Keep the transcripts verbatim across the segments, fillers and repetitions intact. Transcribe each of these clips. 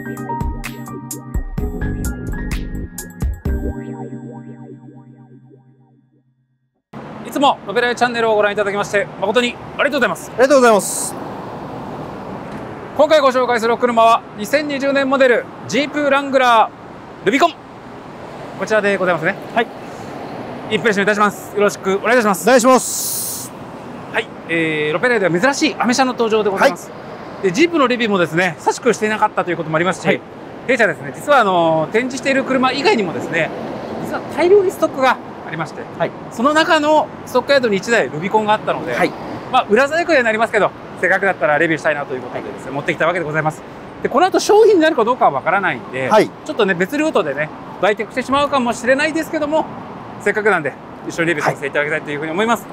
いつもロペライチャンネルをご覧いただきまして誠にありがとうございます。 ありがとうございます。 今回ご紹介するお車はにせんにじゅうねんモデルジープラングラールビコン、こちらでございますね。はい、インプレッションいたします。よろしくお願いいたします。 お願いします。 はい、えー、ロペライでは珍しいアメ車の登場でございます。はい、でジープのレビューもですね久しくしていなかったということもありますし、はい、弊社ですね実はあの展示している車以外にもですね実は大量にストックがありまして、はい、その中のストックヤードにいちだいルビコンがあったので、はい、まあ裏在庫にはなりますけどせっかくだったらレビューしたいなということでですね、はい、持ってきたわけでございます。でこの後商品になるかどうかはわからないんで、はい、ちょっとね別ルートでね売却してしまうかもしれないですけどもせっかくなんで一緒にレビューさせていただきたいというふうに思います。はい、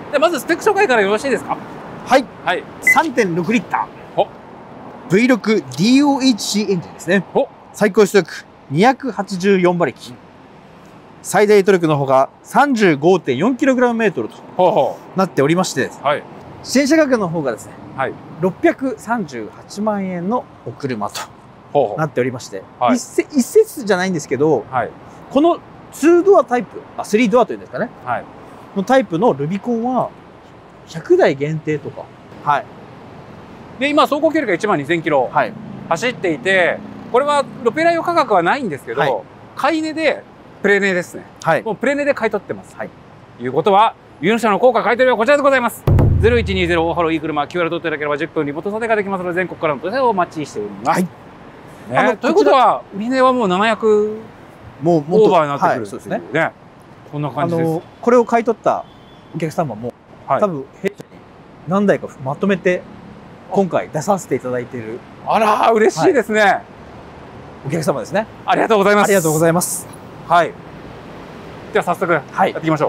でまずスペック紹介からよろしいですか。 はい、はい、さんてんろくリッター ブイろくディーオーエイチシー エンジンですね。最高出力にひゃくはちじゅうよんばりき、うん、最大トルクのほか さんじゅうごてんよんキログラムメートル となっておりまして、はい、支援車価格の方がですね、はい、ろっぴゃくさんじゅうはちまんえんのお車となっておりまして、はい、一せ一説じゃないんですけど、はい、このにドアタイプ、あさんドアというんですかね、はい、のタイプのルビコンはひゃくだい限定とか、はい、 で今走行距離がいちまんにせんキロ走っていて、これはロペライオ価格はないんですけど、はい、買い値でプレネですね。はい、もうプレネで買い取ってます。はい、ということは有能者の高価買い取りはこちらでございます。ゼロいちにゼロ大ハローいい車 キューアール 取っていただければじゅっぷんリモート査定ができますので全国からの問い合わせをお待ちしております。はい、ね、あのということは売値はもうななひゃくもうオーバーになってくる、はい、そうですね。ね、こんな感じです。あのこれを買い取ったお客様も、はい、多分弊社に何台かまとめて今回出させていただいている。 あら嬉しいですね。はい、 お客様ですね。 ありがとうございます。 ありがとうございます。はい。 では早速やっていきましょう。はい、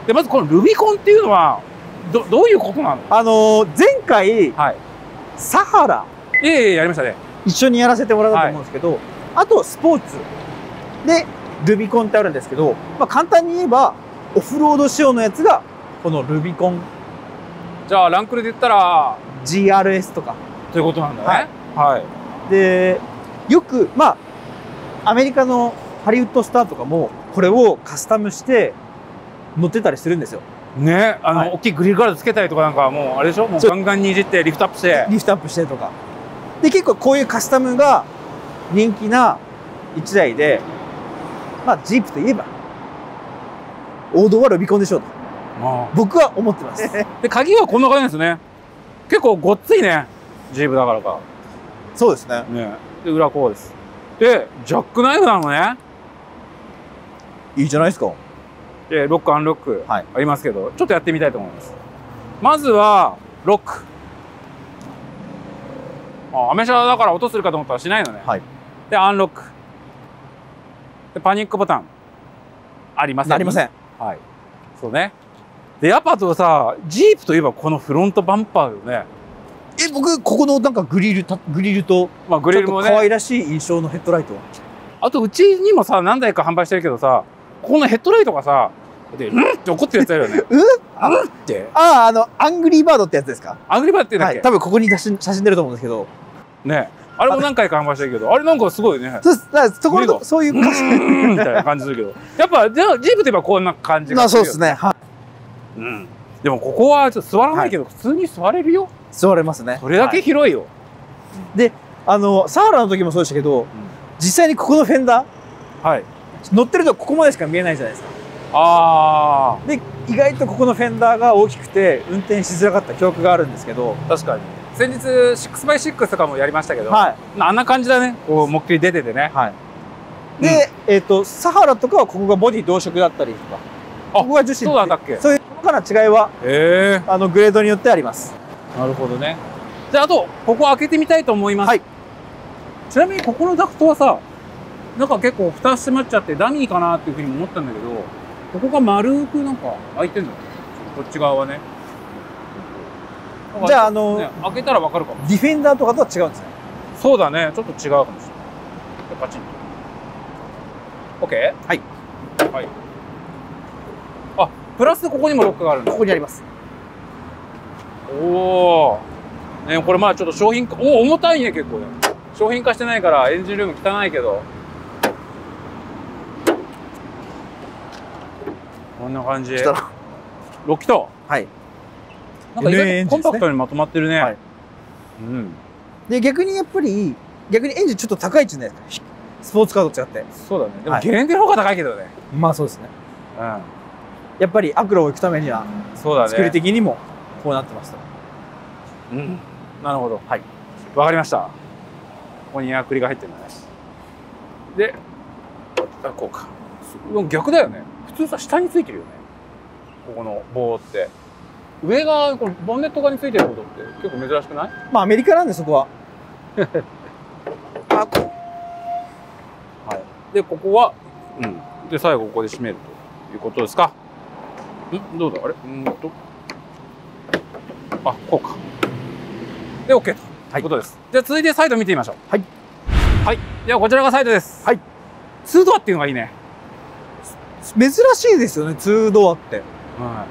でまずこのルビコンっていうのはどどういうことなの？ あのー、前回、はい、サハラいえいえやりましたね。 一緒にやらせてもらったと思うんですけど、はい、あとスポーツでルビコンってあるんですけど、まあ、簡単に言えばオフロード仕様のやつがこのルビコン。 じゃあランクルで言ったらジーアールエス とかということなんだね。はい。はい、でよくまあアメリカのハリウッドスターとかもこれをカスタムして乗ってたりするんですよ。ね、 あの、はい、大きいグリルガードつけたりとかなんかもうあれでしょ、もうガンガンにいじってリフトアップしてリフトアップしてとかで結構こういうカスタムが人気ないちだいで、まあジープといえば王道はルビコンでしょうと僕は思ってます。 で鍵はこんな感じですね。結構ごっついね、ジープだからか。 そうですね。 ね、で裏こうです。でジャックナイフなのね。 いいじゃないですか。 でロックアンロックありますけど、はい、ちょっとやってみたいと思います。まずはロック。あ、アメ車だから音するかと思ったらしないのね。はい、でアンロックでパニックボタンありません。 ありません。 はい、そうね。でやっぱあとさ、ジープといえばこのフロントバンパーよね。 え、僕ここのなんかグリルたグリルと、まあグリルもね、可愛らしい印象のヘッドライト。 あとうちにもさ何台か販売してるけどさ、ここのヘッドライトがさ、でうんって怒ってるやつあるよね。うんうんって。ああ、あのアングリーバードってやつですか。 アングリーバードって言うんだっけ。 はい、多分ここに写真写真出ると思うんですけど。 ね。あれも何回か販売してるけど、あれなんかすごいね。 そう、だからそこのそういう歌詞みたいな感じするけど、やっぱじゃあジープといえばこんな感じがするよね。 そうですね。はい。 うん。でもここはちょっと座らないけど、はい、普通に座れるよ。 座れますね。 それだけ広いよ。はい、 で、あのサハラの時もそうでしたけど、うん、実際にここのフェンダー、はい、乗ってるとここまでしか見えないじゃないですか。ああ。で意外とここのフェンダーが大きくて運転しづらかった記憶があるんですけど。 確かに。先日 シックスバイシックス とかもやりましたけど、はい、あんな感じだね。こう思いっきり出ててね。はい。 で、うん、えっとサハラとかはここがボディ同色だったりとか、ここが樹脂。 そうなんだっけ。 そういう細かな違いは、えー、あのグレードによってあります。 なるほどね。じゃああとここ開けてみたいと思います。はい。ちなみにここのダクトはさ、なんか結構蓋閉まっちゃってダミーかなっていうふうに思ったんだけど、ここが丸くなんか開いてんの。こっち側はね。 じゃああの、 ね、開けたらわかるかも。 ディフェンダーとかとは違うんですね。 そうだね、ちょっと違うかもしれない。パチンと。OK？ はい。はい。あ、プラスここにもロックがあるんだ。 ここにあります。 おお。ね、これまだちょっと商品化、おお、重たいね、結構ね。 商品化してないからエンジンルーム汚いけど。こんな感じ。ろっ気筒。はい。なんか意外とコンパクトにまとまってるね。はい。うん。で、逆にやっぱり、逆にエンジンちょっと高いっちゅうね。スポーツカーと違って。そうだね。でもゲレンデの方が高いけどね。まあそうですね。うん。やっぱりアクロを行くためには、そうだね。作り的にもこうなってますと。うん。なるほど。はい。わかりました。ここにエアクリが入ってるんだね。で、あ、こうか。逆だよね。普通さ、下についてるよね。ここの棒って。上が、このボンネット側についてることって結構珍しくない？まあアメリカなんでそこは。あ、こう。はい。で、ここは、うん。で、最後ここで締めるということですか。んどうだあれうんと。あ、こうか。で、OK ということです。じゃあ続いてサイド見てみましょう。はい。はい。ではこちらがサイドです。はい。ツードアっていうのがいいね。珍しいですよね、ツードアって。はい。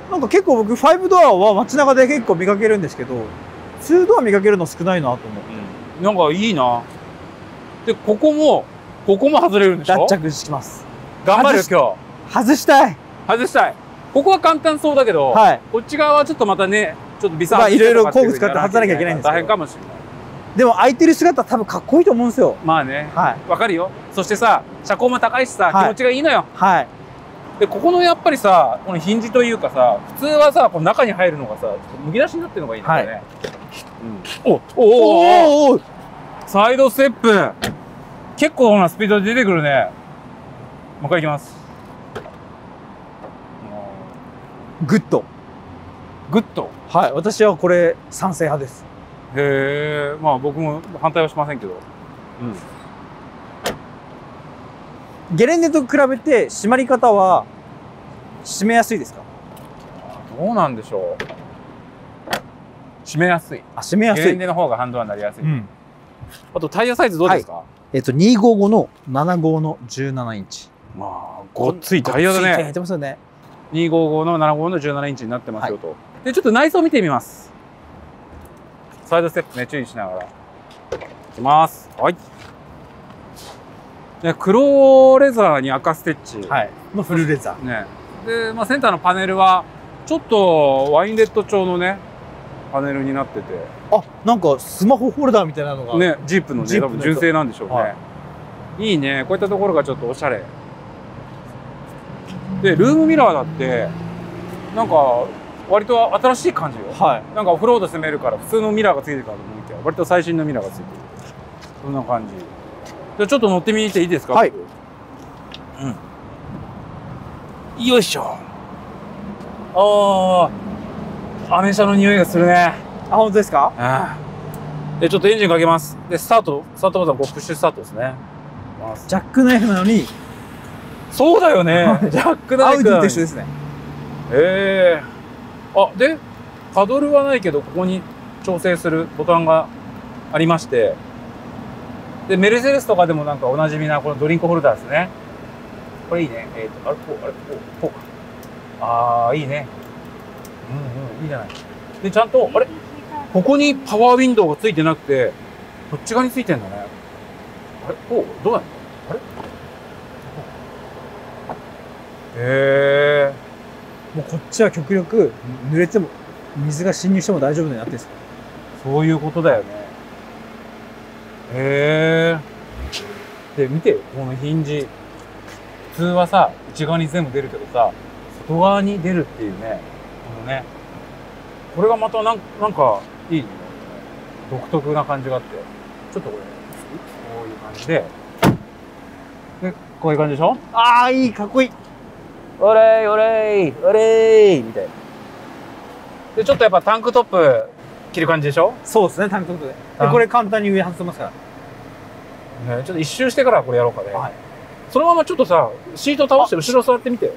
なんか結構僕、ファイブドアは街中で結構見かけるんですけど、ツードア見かけるの少ないなと思って。うん、なんかいいな。で、ここも、ここも外れるんでしょ？脱着します。頑張る今日。外したい。外したい。ここは簡単そうだけど、はい、こっち側はちょっとまたね、ちょっと微差。まあいろいろ工具使って外さなきゃいけないんですけど。大変かもしれない。でも空いてる姿多分かっこいいと思うんですよ。まあね。はい。わかるよ。そしてさ、車高も高いしさ、気持ちがいいのよ。はい。で、ここのやっぱりさ、このヒンジというかさ、普通はさ、この中に入るのがさ、むき出しになってるのがいいんだよね。はい。うん、おおおおおサイドステップ結構なスピードで出てくるね。もう一回いきます。グッド。グッド。はい。私はこれ賛成派です。へえ。まあ僕も反対はしませんけど。うん。ゲレンデと比べて締まり方は締めやすいですか？どうなんでしょう。締めやすい。あ、締めやすい。ゲレンデの方がハンドルになりやすい。うん。あとタイヤサイズどうですか？はい、えっとにひゃくごじゅうごのななじゅうごのじゅうななインチ。まあごっついタイヤだね。ごっついタイヤ入ってますよね。にひゃくごじゅうごのななじゅうごのじゅうななインチになってますよと。はい、でちょっと内装見てみます。サイドステップね注意しながらいきます。はい。で黒レザーに赤ステッチ。はい。のフルレザー。ね。でまあセンターのパネルはちょっとワインレッド調のねパネルになってて。あ、なんかスマホホルダーみたいなのが。ね、ジープのね、多分純正なんでしょうね。はい、いいね。こういったところがちょっとおしゃれ。で、ルームミラーだって、なんか、割と新しい感じよ。はい。なんかオフロード攻めるから、普通のミラーがついてるからと思いきや、割と最新のミラーがついてる。そんな感じ。じゃあちょっと乗ってみていいですか？はい。うん。よいしょ。ああ、アメ車の匂いがするね。あ、本当ですか？ああ。で、ちょっとエンジンかけます。で、スタート、スタートボタン、こうプッシュスタートですね。ジャックナイフなのに、そうだよね。ジャックナイフ。アウディと一緒ですね。へえ。あ、で、パドルはないけど、ここに調整するボタンがありまして、で、メルセデスとかでもなんかおなじみな、このドリンクホルダーですね。これいいね。えっと、あれ、こう、あれ、こう、こうか。ああ、いいね。うんうん、いいじゃない。で、ちゃんと、あれここにパワーウィンドウがついてなくて、こっち側についてんだね。あれこうどうやんのあれへえ。もうこっちは極力濡れても水が侵入しても大丈夫になってるんですか？そういうことだよね。へえ。で見てよこのヒンジ。普通はさ内側に全部出るけどさ外側に出るっていうねこのねこれがまたなんなんかいい、ね、独特な感じがあってちょっとこれこういう感じででこういう感じでしょ？ああいいかっこいい。おれいおれいおれいみたいな。でちょっとやっぱタンクトップ着る感じでしょ？そうですねタンクトップで。でこれ簡単に上外せますから。ねちょっと一周してからこれやろうかね。はい、そのままちょっとさシート倒して後ろ座ってみて。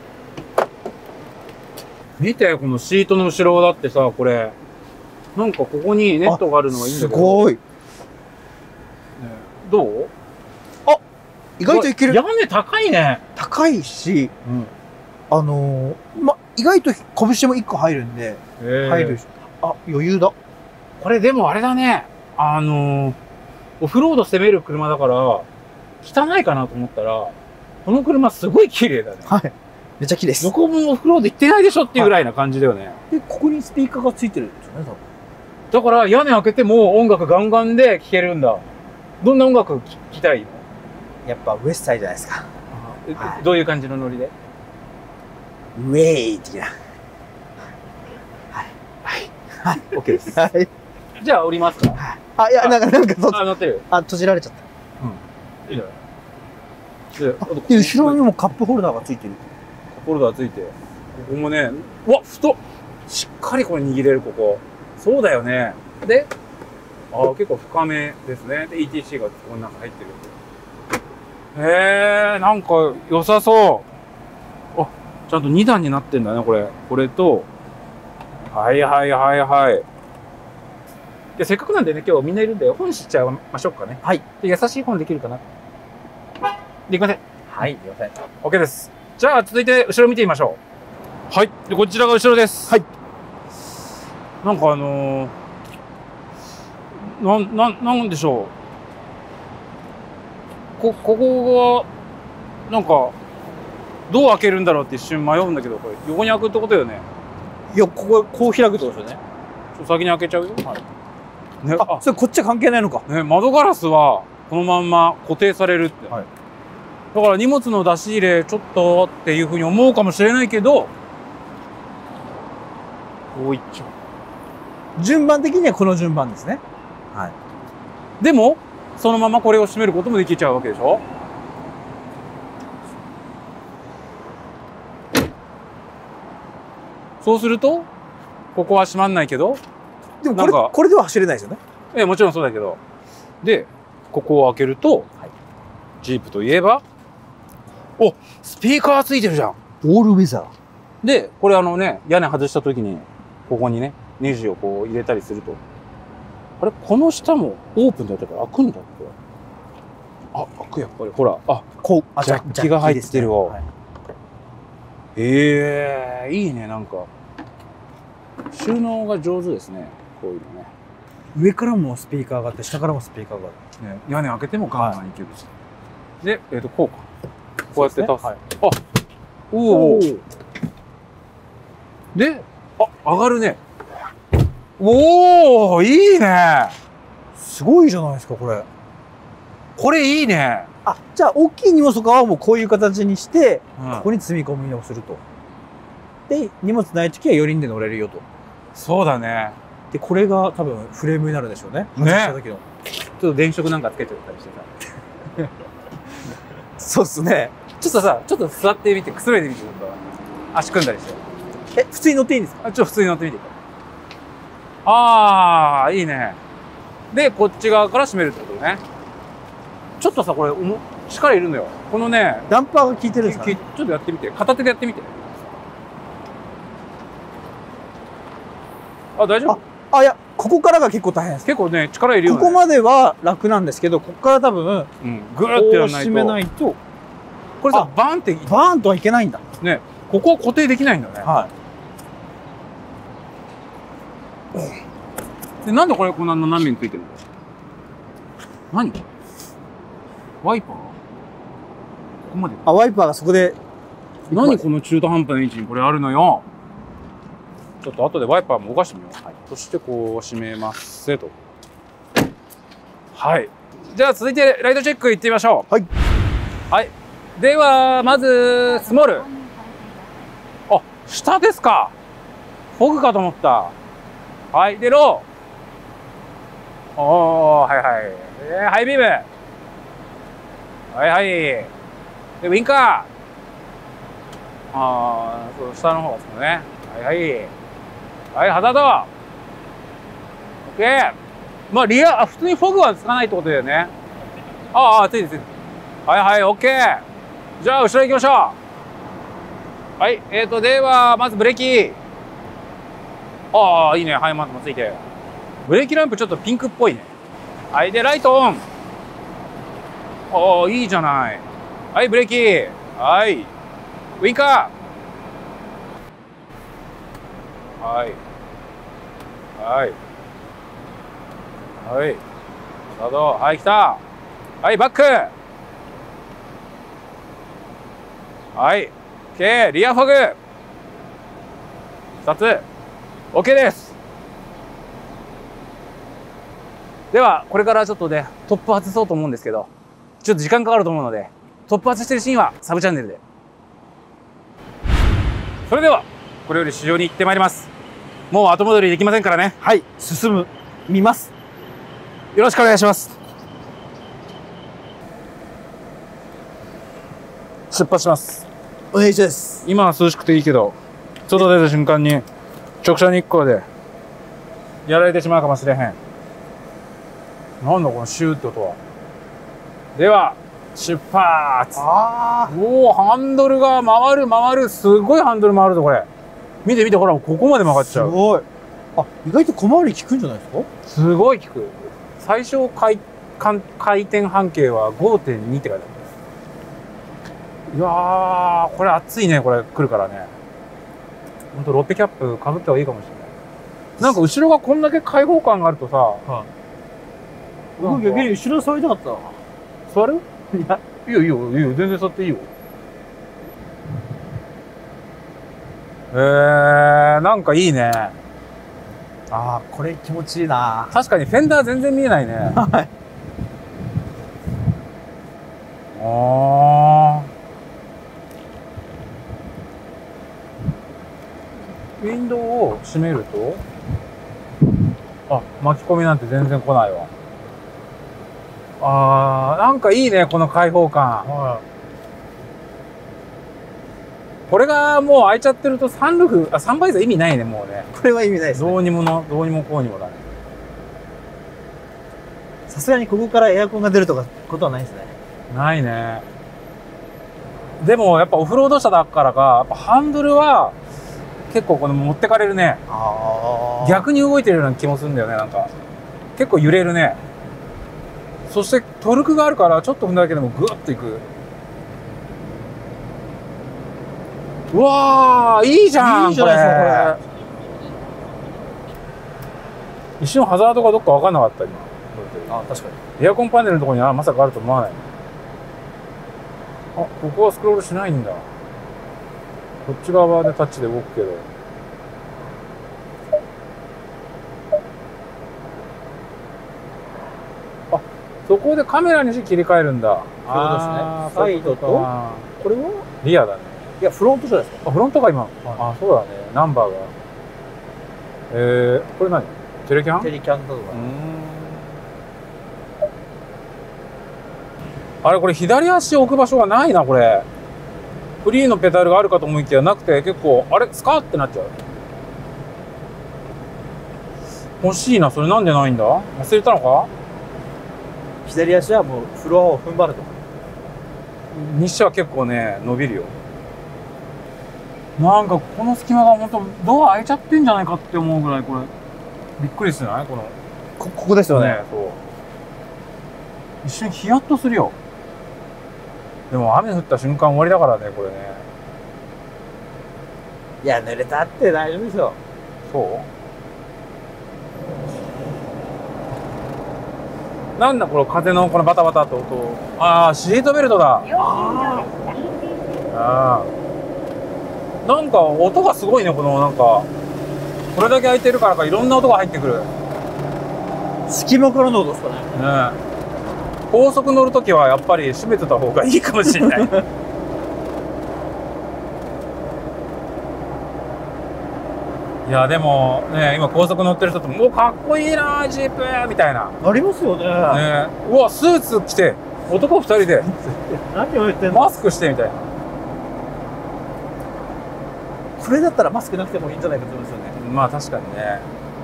見てこのシートの後ろだってさこれなんかここにネットがあるのがいいんだけど。すごい。ね、どう？あ意外といける。屋根高いね。高いし、うん、あのー、ま意外と拳もいっこ入るんで入るし。あ余裕だ。これでもあれだね。あのー、 オフロード攻める車だから、汚いかなと思ったら、この車すごい綺麗だね。 はい。めっちゃ綺麗です。 どこもオフロード行ってないでしょっていうぐらいな感じだよね。 で、ここにスピーカーがついてるんですよね、 だから屋根開けても音楽ガンガンで聴けるんだ。どんな音楽聴きたいの？ やっぱウエストサイドじゃないですか。 はい、どういう感じのノリで？ ウェイ的な。はい。 はい。はい。OK です。 はい。 じゃあ降りますか？はい。 あ、いや、なんか、なんか、 あ、乗ってる。 あ、閉じられちゃった。 うん。いいじゃない。 で、後ろにもカップホルダーがついてる。 カップホルダーついて。ここもね、うわ、太っ！しっかりこれ握れる、ここ。そうだよね。で、ああ、結構深めですね。で、イーティーシー がこの中入ってる。へえ、なんか良さそう。あ、ちゃんとに段になってんだね、これ。これと、はいはいはいはい。で、せっかくなんでね、今日みんないるんで、本しちゃいましょうかね。はい。で、優しい本できるかな。できません。はい、できません。OK です。じゃあ、続いて、後ろ見てみましょう。はい。で、こちらが後ろです。はい。なんかあのー、なん、なん、なんでしょう。こ、ここが、なんか、どう開けるんだろうって一瞬迷うんだけど、これ、横に開くってことよね。いや、ここ、こう開くってことですよね。ちょっと先に開けちゃうよ。はい。ね、あ、それこっちは関係ないのか。ね、窓ガラスは、このまんま固定されるって。はい。だから荷物の出し入れ、ちょっとっていうふうに思うかもしれないけど、こういっちゃう。順番的にはこの順番ですね。はい。でも、そのままこれを閉めることもできちゃうわけでしょ？そうすると、ここは閉まんないけど、でもこれ、これでは走れないですよね。ええ、もちろんそうだけど。で、ここを開けると、はい、ジープといえば、お、スピーカーついてるじゃん。オールウェザー。で、これあのね、屋根外した時に、ここにね、ネジをこう入れたりすると。あれこの下もオープンだったから開くんだって。あ、開くやっぱり。ほら、あ、こう、ジャッキが入ってるわ。はい、ええー、いいね、なんか。収納が上手ですね。こういうのね。上からもスピーカーがあって、下からもスピーカーがあって。ね、屋根開けてもガンガンいけるし。はい、で、えっ、ー、と、こうか。こうやって倒す。ね、はい、あ、おお。で、あ、上がるね。おお、いいね。すごいじゃないですか、これ。これいいね。あ、じゃあ、大きい荷物とかはもうこういう形にして、うん、ここに積み込みをすると。で、荷物ないときはよにんで乗れるよと。そうだね。で、これが多分フレームになるでしょうね。ね。した時の。ちょっと電飾なんかつけてたりしてさ。そうっすね。ちょっとさ、ちょっと座ってみて、くつろいでみて、足組んだりして。え、普通に乗っていいんですか？ちょっと普通に乗ってみて。ああ、いいね。で、こっち側から閉めるってことね。ちょっとさ、これ、おも力いるのよ。このね、ダンパーが効いてるんですかね？ちょっとやってみて。片手でやってみて。あ、大丈夫？あ、あ、いや、ここからが結構大変です。結構ね、力いるよね。ここまでは楽なんですけど、ここから多分、うん、ぐーってやらないと。閉めないと。これさ、バーンって。バーンとはいけないんだ。ね。ここは固定できないんだね。はい。で、なんでこれこんな斜めについてるの？何？ワイパー？ここまで。あ、ワイパーがそこで。何この中途半端な位置にこれあるのよ。ちょっと後でワイパーも動かしてみよう。はい、そしてこう閉めますせと。はい。じゃあ続いてライトチェックいってみましょう。はい。はい。では、まず、スモール。あ、下ですか。フォグかと思った。はい。で、ロー。おー、はいはい。で、ハイビーム。はいはい。で、ウィンカー。あー、そう、下の方ですね。はいはい。はい、ハザード。オッケー。まあ、リア、あ、普通にフォグはつかないってことだよね。ああ、ついてついて。はいはい、オッケー。じゃあ、後ろ行きましょう。はい、えーと、では、まずブレーキ。ああ、いいね。ハイマンもついて。ブレーキランプちょっとピンクっぽいね。はい、で、ライトオン。ああ、いいじゃない。はい、ブレーキ。はい。ウィンカー。はい。はい。はい。 スタート。はい、来た。はい、バック。はい、OK。リアフォグ。ふたつ。OK です。では、これからちょっとね、トップ外そうと思うんですけど、ちょっと時間かかると思うので、トップ外してるシーンはサブチャンネルで。それでは、これより市場に行ってまいります。もう後戻りできませんからね。 はい、進む、見ます。 よろしくお願いします。出発します。 お願いします。 今は涼しくていいけど、外出た瞬間に直射日光でやられてしまうかもしれへん。なんだこのシューって音は。では出発。 あおお、ハンドルが回る回る。すごいハンドル回るぞこれ。見て見て、ほらここまで曲がっちゃう。 すごい。あ、意外と小回り効くんじゃないですか。 すごい効く。最小回回転半径は ごてんに って書いてある。いやー、これ熱いね。これ来るからね。ほんとロッペキャップかぶった方がいいかもしれない。なんか後ろがこんだけ開放感があるとさ、 はい、僕逆に後ろ座りたかったな。 座る？いや、いいよいいよいいよ、全然座っていいよ。えー、なんかいいね。 ああ、これ気持ちいいな。 確かにフェンダー全然見えないね。 はい。 ああ。ウィンドウを閉めると、あ、巻き込みなんて全然来ないわ。あー、なんかいいね、この開放感。はい、これがもう開いちゃってるとサンルーフ、あ、サンバイザー意味ないね、もうね。 これは意味ないですね。 どうにもの、どうにもこうにもだね。 さすがにここからエアコンが出るとかことはないですね。 ないね。でもやっぱオフロード車だからか、やっぱハンドルは結構この持ってかれるね。 あ、 逆に動いてるような気もするんだよね、なんか。結構揺れるね。そしてトルクがあるから、ちょっと踏んだだけでもグッといく。うわー、いいじゃん、 いいじゃないですか、これ。 一瞬ハザードがどっか分かんなかった、今。 あ、確かに。エアコンパネルのところにはまさかあると思わない。あ、ここはスクロールしないんだ。こっち側でタッチで動くけど。あ、そこでカメラにして切り替えるんだ。 そうですね。サイドと、これはリアだね。 いや、フロントじゃないですか。 あ、フロントが今。はい、あ、そうだね。ナンバーが。えー、これ何？テレキャン？ テレキャンだとか。 あれ、これ左足置く場所がないな、これ。フリーのペダルがあるかと思いきやなくて、結構、あれスカーってなっちゃう。欲しいな、それなんでないんだ？忘れたのか？ 左足はもうフロアを踏ん張ると。 にしては結構ね、伸びるよ。なんかこの隙間が本当ドア開いちゃってんじゃないかって思うぐらい、これびっくりしてない？このこここですよね。ね、 そう。一瞬ヒヤッとするよ。でも雨降った瞬間終わりだからね、これね。 いや、濡れたって大丈夫ですよ。 そう？なんだこの風のこのバタバタと音。ああ、シートベルトだ。ああ。なんか音がすごいね、このなんか。これだけ開いてるからかいろんな音が入ってくる。 隙間からの音ですかね。 ねえ。高速乗るときはやっぱり閉めてた方がいいかもしれない。いやでもね、今高速乗ってる人ともうかっこいいなジープみたいなありますよね。 ね、うわスーツ着て男ふたりで何を言ってんの。 マスクしてみたいな。 これだったらマスクなくてもいいんじゃないかと思いますよね。 まあ確かにね。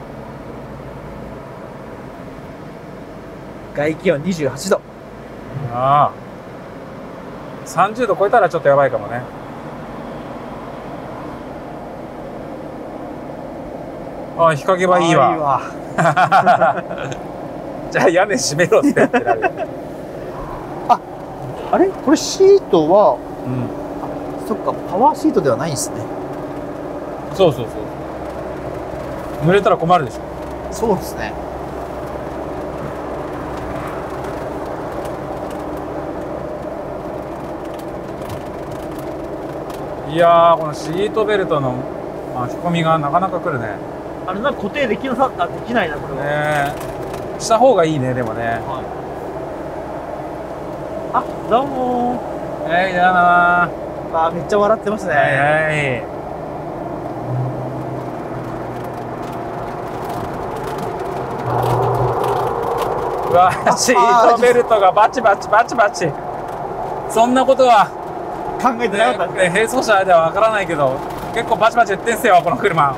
外気温にじゅうはちど。 ああ、さんじゅうど超えたらちょっとやばいかもね。ああ、日陰はいいわ。いいわ。じゃあ屋根閉めろって言ってられる。 あ、あれこれシートは、 うん、 そっか、パワーシートではないんですね。 そうそうそう。濡れたら困るでしょ。 そうですね。 いやー、このシートベルトの巻き込みがなかなかくるね。 あれなんか固定できなさあできないなこれは。 ねえ、した方がいいね、でもね。 はい、あ、どうもー。 はい、だなー。あ、めっちゃ笑ってますね。 はいはい。うわ、シートベルトがバチバチバチバチ。そんなことは考えてなかったね。並走者ではわからないけど、結構バチバチ言ってんすよ、この車。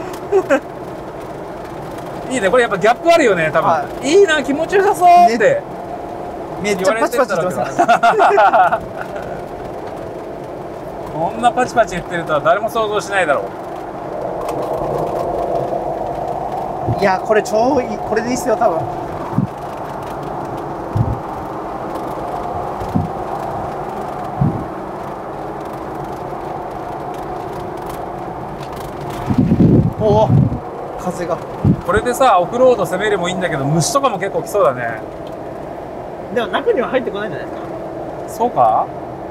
いいね、これやっぱギャップあるよね、多分。はい、いいな、気持ちよさそうって。 めっちゃパチパチ言ってます。 こんなパチパチ言ってるとは誰も想像しないだろう。いや、これ超いい、これでいいっすよ、多分。おお、風が。 これでさ、オフロード攻めるもいいんだけど、虫とかも結構来そうだね。 でも中には入ってこないんじゃないですか。 そうか。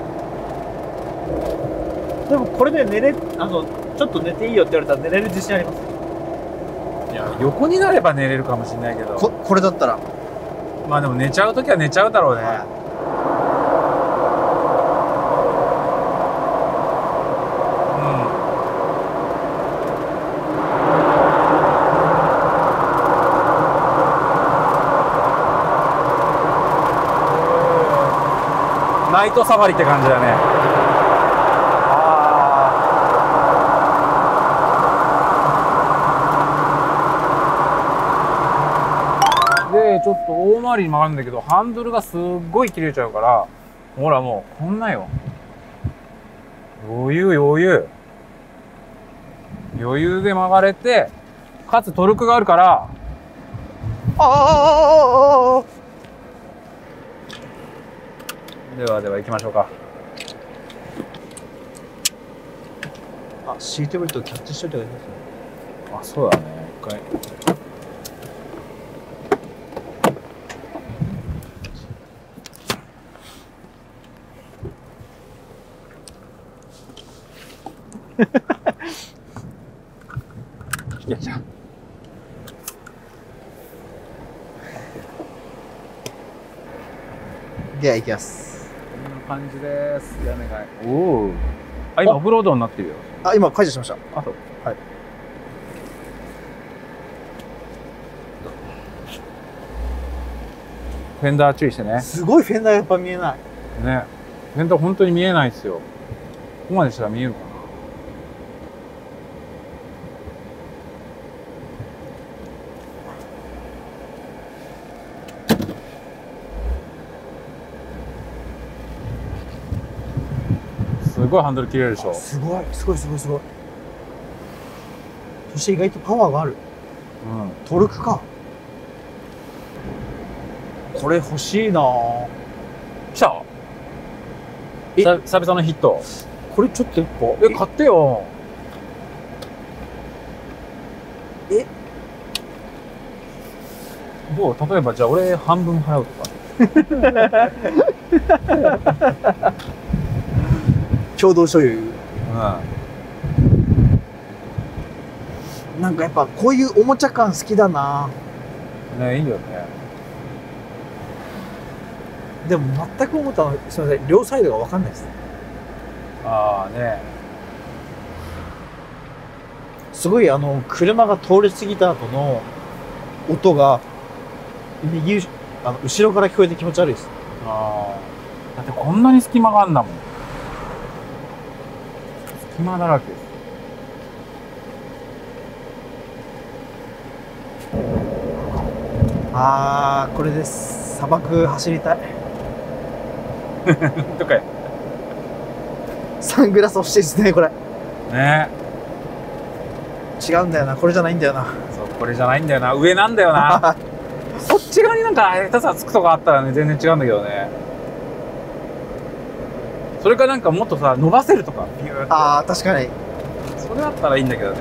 でもこれで寝れ、あのちょっと寝ていいよって言われたら寝れる自信あります。 いや、横になれば寝れるかもしれないけど、 ここれだったらまあでも寝ちゃう時は寝ちゃうだろうね。はい、ナイトサファリって感じだね。で、ちょっと大回りに曲がるんだけど、ハンドルがすっごい切れちゃうから、ほらもう、こんなよ。余裕余裕。余裕で曲がれて、かつトルクがあるから、 ああ、 ではでは行きましょうか。 あ、シートベルトキャッチしといてください。 あ、そうだね。一回。よいしょ。 では行きます。 こんな感じです。屋根が。おお。あ、今オフロードになってるよ。 あ、今解除しました。 あと。はい。フェンダー注意してね。 すごいフェンダーやっぱ見えない。 ね。フェンダー本当に見えないですよ。ここまでしたら見えるかな。すごいハンドル切れるでしょ。 すごい、すごい、すごい、すごい。そして意外とパワーがある。 うん。 トルクか。これ欲しいなぁ。 来た。え、久々のヒット。 これちょっと一個。 え、買ってよ。 えどう？例えばじゃあ俺半分払うとか。 共同所有。 うん。 なんかやっぱこういうおもちゃ感好きだな。 ね、いいよね。 でも全く思ったの、すみません、両サイドが分かんないです。 ああね。 すごいあの車が通り過ぎた後の音が右あの後ろから聞こえて気持ち悪いです。 ああ。だってこんなに隙間があんだもん。隙間だらけです。 あー、これです。砂漠走りたい。 とかサングラス欲しいですね、これ。 ね。 違うんだよな、これじゃないんだよな。 そう、これじゃないんだよな。上なんだよな。そっち側になんか下手さつくとかあったらね、全然違うんだけどね。それかなんかもっとさ、伸ばせるとか、ビューって。 ああ、確かに。 それだったらいいんだけどね。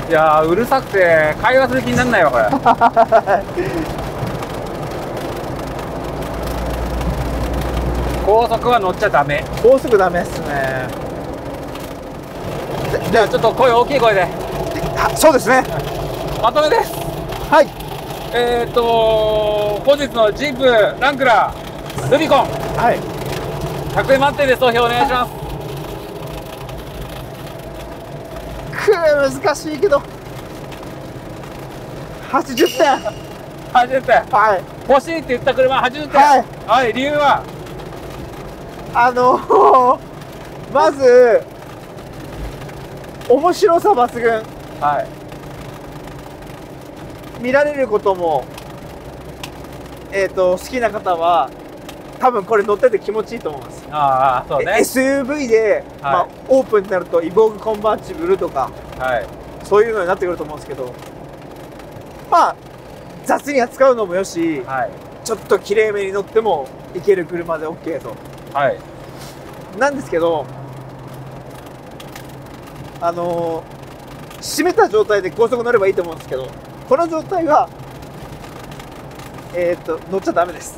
いやー、うるさくて会話する気にならないわこれ。高速は乗っちゃダメ。 高速ダメですね。 じゃあちょっと声大きい声で。 あ、そうですね。 まとめです。 はい。 えっ、ー、と本日のジープランクラールビコン、 はい、 ひゃくえん満点で投票お願いします。 くー、難しいけどはちじゅってん。 はちじゅってん。 はい。 欲しいって言った車はちじゅってん。 はい、 はい、理由はあのー、まず面白さ抜群。 はい。 見られることも、えー、と好きな方は多分これ乗ってて気持ちいいと思います。 ああ、そうね。 エスユーブイ で、はい、まあ、オープンになるとイボーグコンバーチブルとか、はい、そういうのになってくると思うんですけど、まあ雑に扱うのもよし、はい、ちょっときれいめに乗ってもいける車で OK と、はい、なんですけど、あのー、閉めた状態で高速乗ればいいと思うんですけど、この状態はえー、っと乗っちゃダメです。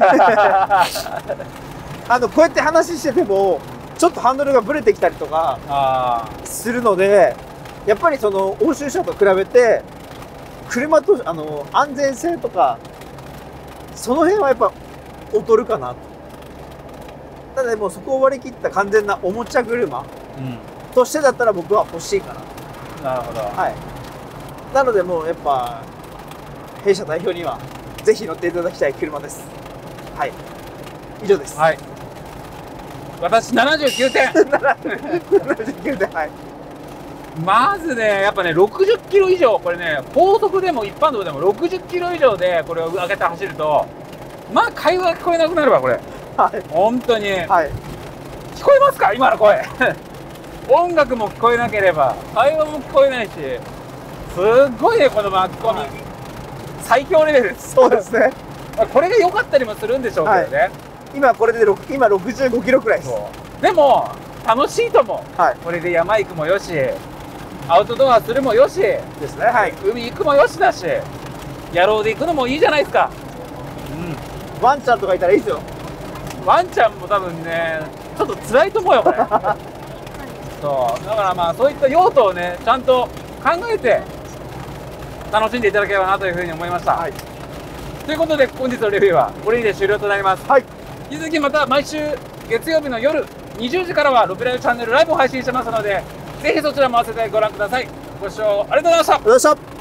あのこうやって話しててもちょっとハンドルがブレてきたりとかするので、やっぱりその欧州車と比べて車とあの安全性とかその辺はやっぱ劣るかなと。ただでもそこを割り切った完全なおもちゃ車、うん、としてだったら僕は欲しいかな。なるほど。はい。なのでもうやっぱ弊社代表にはぜひ乗っていただきたい車です。はい。以上です。はい。 私ななじゅうきゅうてん。ななじゅうきゅうてん。はい。まずね、やっぱね、ろくじゅっキロ以上、これね、高速でも一般道でもろくじゅっキロ以上でこれを上げて走ると、まあ会話が聞こえなくなるわこれ。はい。本当に。はい。聞こえますか今の声。音楽も聞こえなければ会話も聞こえないし。すっごいね、この巻き込み、はい、最強レベルです。そうですね。これが良かったりもするんでしょうけどね。はい、今これで今ろくじゅうごキロくらいです。でも楽しいと思う。はい、これで山行くもよし、アウトドアするもよしですね。はい、海行くもよしだし、野郎で行くのもいいじゃないですか。うん。ワンちゃんとかいたらいいですよ。ワンちゃんも多分ね、ちょっと辛いと思うよこれ。そうだからまあそういった用途をねちゃんと考えて楽しんでいただければなというふうに思いました。はい、ということで本日のレビューはこれにて終了となります。はい、引き続きまた毎週月曜日の夜にじゅうじからはロペライブチャンネルライブを配信してますので、ぜひそちらも合わせてご覧ください。ご視聴ありがとうございました。ありがとうございました。